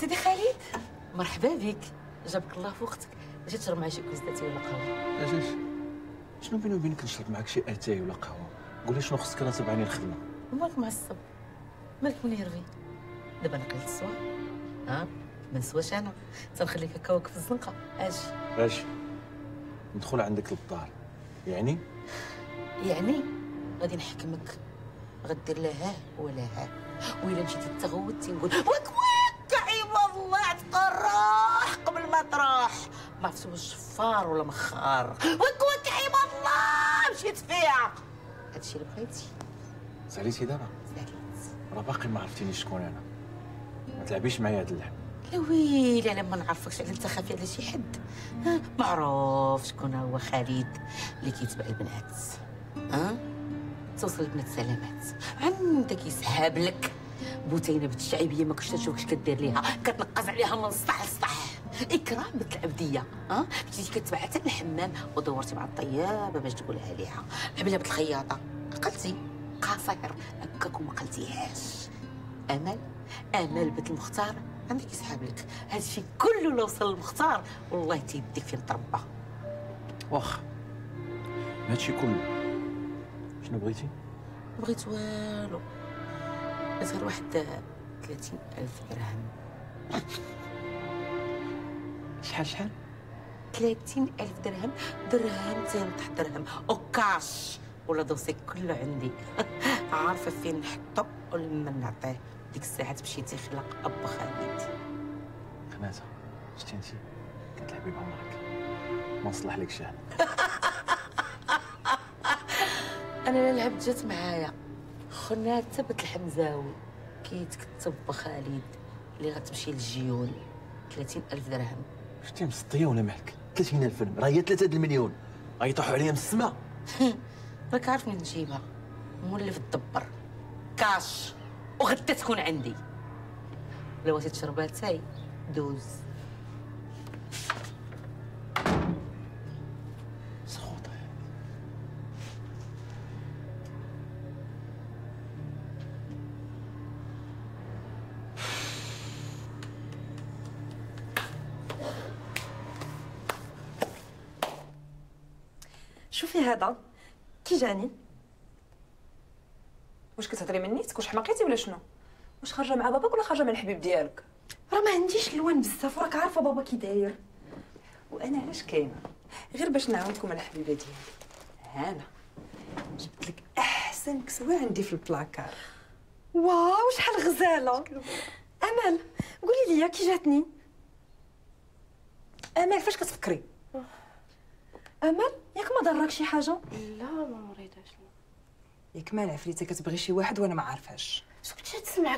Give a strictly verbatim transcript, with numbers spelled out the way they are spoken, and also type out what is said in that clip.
سيدي خالد مرحبا بك، جابك الله في وقتك. جيت تشرب معايا شي كوزاتي ولا قهوه؟ اجاش شنو بيني وبينك نشرب معاك شي اتاي ولا قهوه؟ قولي شنو خصك، انا تبعني الخدمه. مالك معصب؟ مالك منيرفي؟ دابا انا قلت سوا ها ما نسواش، انا تنخليك هكاك في الزنقه. اجي اجي ندخل عندك للدار، يعني يعني غادي نحكمك، غدير لا ها ولا ها، وإلا مشيتي تغوتي نقول وك وك عباد الله تقرح قبل ما تروح، ما عرفتي واش شفار ولا مخار. وك وك عباد الله مشيت فيها. هادشي اللي بغيتي. ساليتي دابا؟ ساليت. راه باقي ما عرفتينيش شكون انا، ما تلعبيش معايا هاد اللعب. لا ويلي على ما نعرفكش، على انت خافي على شي حد. ها معروف شكون هو خالد اللي كيتبع البنات. ها توصل البنات سلامات، عندك يسحاب لك بوتينه بالشعبيه ما كنتش تشوفكش كدير ليها، كتنقز عليها من سطح لسطح. اكرام بنت العبديه. ها مشيتي كتبع حتى الحمام ودورتي مع الطيابه باش تقولها ليها، عملها بنت الخياطه، قلتي قصير هكاك وما قلتيهاش. امل امل بنت المختار عندك يسحاب لك. هادشي كله لو وصل للمختار والله تيديك فين تربى. واخا هادشي كله شنو بغيتي؟ بغيت والو، بغيت غير واحد ثلاثين ألف درهم. شحال شحال؟ ثلاثين ألف درهم، درهم تنطح درهم او كاش ولا دوسي كله عندي. عارفه فين نحطو ولمن نعطيه. ديك الساعه تمشي تيخلق ابا خالد. خنازه شتي انتي كتلعبي بعمرك، ما نصلح لك شي. انا لا لعبت جات معايا خناتة بنت الحمزاوي كيتكتب بخالد اللي غتمشي للجيون. ثلاثين ألف درهم. شتي مسطيه ولا مالك؟ ثلاثين ألف درهم راه هي ثلاثة د المليون، غيطيحوا عليا من السما. راك عارف منين نجيبها، مولف الدبر كاش وغدا تكون عندي. لو بغيتي تشربها تاي دوز. سخوطه. شوفي هذا كي جاني. واش كتهضري من نيتك؟ واش حماقيتي ولا شنو؟ واش خارجه مع باباك ولا خارجه مع الحبيب ديالك؟ راه ما عنديش الوان بزاف وراك عارفه بابا كي داير. وانا علاش كاينه؟ غير باش نعاونكم الحبيبه ديالي. هانا جبت لك احسن كسوه عندي في البلاكار. واو شحال غزاله. امل قولي لي كي جاتني. امل فاش كتفكري؟ امل ياك ما ضرك شي حاجه؟ لا ما مريضاش. ياك مال عفريته كتبغي شي واحد وانا ما عارفاش. شو كنتي تسمع